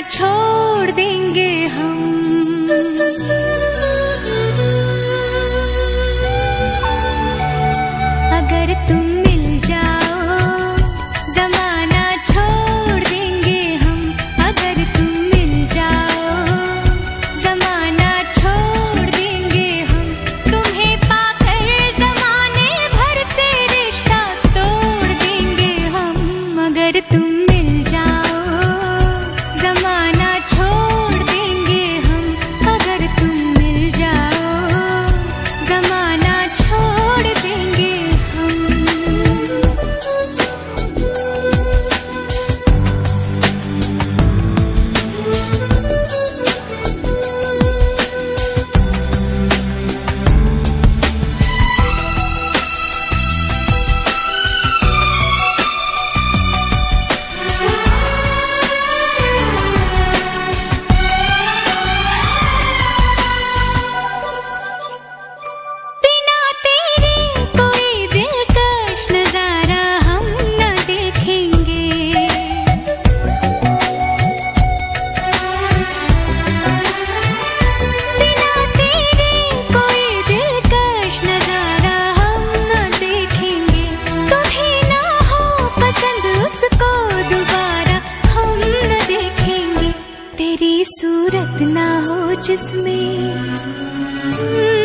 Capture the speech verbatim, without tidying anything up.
छोड़ देंगे हम। अगर तुम मिल जाओ जमाना छोड़ देंगे हम। अगर तुम मिल जाओ जमाना छोड़ देंगे हम। तुम्हें पाकर जमाने भर से रिश्ता तोड़ देंगे हम। अगर तुम मिल जाओ जमाना छोड़ देंगे हम। अगर तुम मिल जाओ जमाना छोड़ देंगे हम। बिना तेरे कोई दिलकश नजारा हम न देखेंगे। बिना तेरे कोई दिलकश नजारा हम न देखेंगे। तुम्हें ना हो पसंद उसको दोबारा हम न देखेंगे। तेरी सूरत ना हो जिसमें